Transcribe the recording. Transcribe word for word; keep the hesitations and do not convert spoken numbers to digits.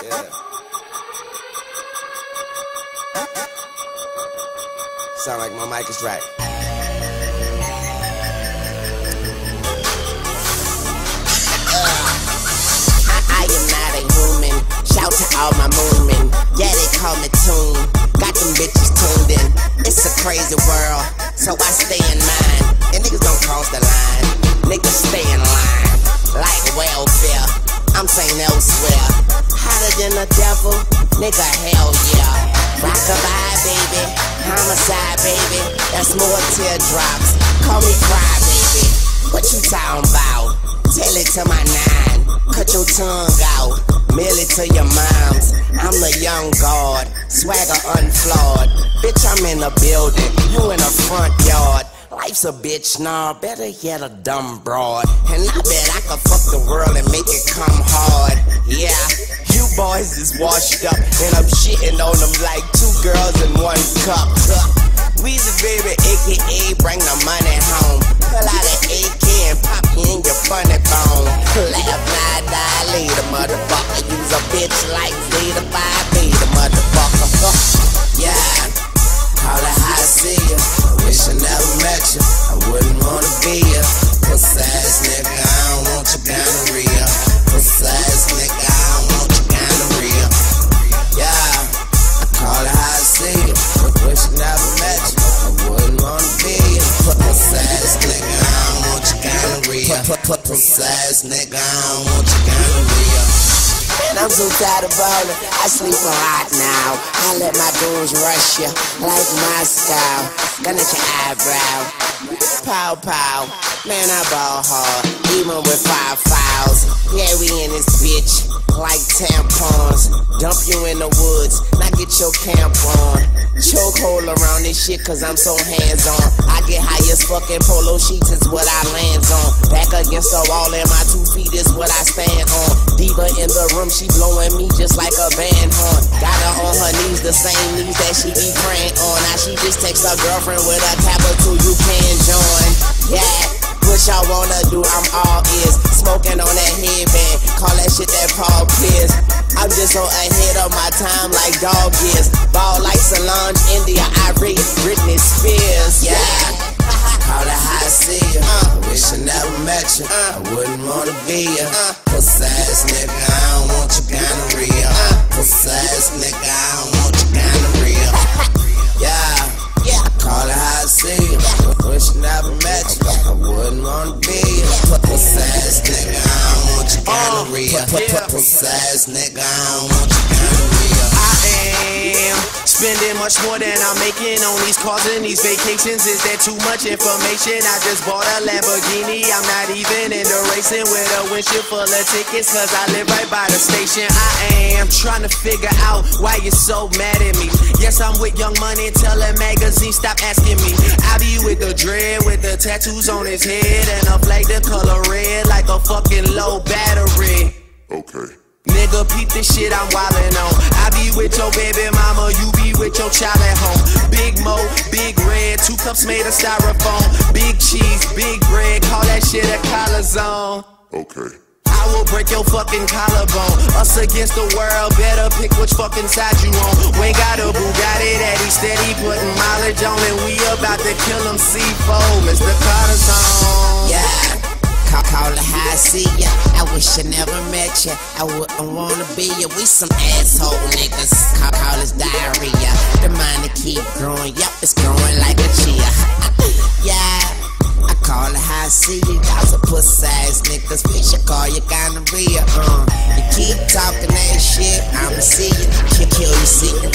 Yeah. Sound like my mic is right. I am not a human. Shout to all my moonmen. Yeah, they call me Tune. Got them bitches tuned in. It's a crazy world, so I stay in mine. And niggas don't cross the line. Niggas stay in line. Like welfare, I'm saying elsewhere. Hotter than the devil, nigga, hell yeah. Rockabye, baby. Homicide, baby. That's more teardrops. Call me cry, baby. What you talking about? Tell it to my nine. Cut your tongue out. Mail it to your moms. I'm the young god. Swagger unflawed. Bitch, I'm in the building. You in the front yard. Life's a bitch, nah, better yet a dumb broad. And I bet I could fuck the world and make it come hard. Yeah, you boys is washed up, and I'm shitting on them like two girls in one cup. Weezy baby, A K A bring the money home. Pull out an A K and pop you in your funny bone. Laugh, lie, die, later, motherfucker. Use a bitch like Theta five beta, motherfucker. Yeah, call it how I see ya. Wish I never met you, I wouldn't wanna be ya. Pussy ass nigga, I don't want your gonorrhea. Pussy ass nigga, I don't want your gonorrhea. Yeah, I call it how I see ya. Wish I never met you, I wouldn't wanna be ya. Pussy ass nigga, I don't want your gonorrhea. Pussy ass nigga, I don't want your gonorrhea. And I'm so tired of ballin', I sleep a lot now. I let my goons rush ya like Moscow. Gun at your eyebrow, pow pow. Man, I ball hard, even with five fouls. Yeah, we in this bitch like tampons. Dump you in the woods, now get your camp on. Chokehold around this shit cause I'm so hands-on. I get high as fucking polo sheets is what I lands on. Back against the wall and my two feet is what I stand on. Diva in the room, she blowing me just like a band horn. Got her on her knees, the same knees that she be praying on. Now she just texts her girlfriend with a capital you can join. Yeah, what y'all wanna do, I'm all ears. Smoking on that headband, call that shit that Paul Pierce. I'm just so ahead of my time like dog is. Ball like Solange, India, Irie, Britney Spears. Yeah, call it how I see ya. uh, Wish I never met you, uh, I wouldn't wanna be ya. uh, Pussy ass nigga, I don't want your gonorrhea. uh, Pussy ass nigga, I don't want your gonorrhea. Yeah, yeah, call it how I see ya. Wish I never met you, I wouldn't wanna be ya. Pussy ass nigga, I don't want your gonorrhea. Pussy ass nigga, I don't want your gonorrhea. I am spending much more than I'm making on these cars and these vacations. Is that too much information? I just bought a Lamborghini. I'm not even into racing with a windshield full of tickets, cause I live right by the station. I am trying to figure out why you're so mad at me. Yes, I'm with Young Money, tell that magazine stop asking me. I be with the dread, with the tattoos on his head, and a flag the color red like a fucking low battery. Okay. Nigga, peep this shit I'm wildin' on. I be with your baby mama, you be with your child at home. Big Mo, big red, two cups made of styrofoam. Big cheese, big bread, call that shit a collar zone. Okay. I will break your fucking collarbone. Us against the world, better pick which fucking side you on. We ain't got a Bugatti that he steady putting mileage on, and we about to kill him C four, Mister Carter zone. Yeah. Call, call it how I see ya. I wish I never met ya, I wouldn't wanna be ya. We some asshole niggas. Call, call this diarrhea. The money keep growing, yup, it's growing like a chia. Yeah, I call it how I see ya. Y'all some pussy ass niggas. We should call you gonorrhea. Uh, you keep talking that shit, I'ma see ya. Kill, kill your secret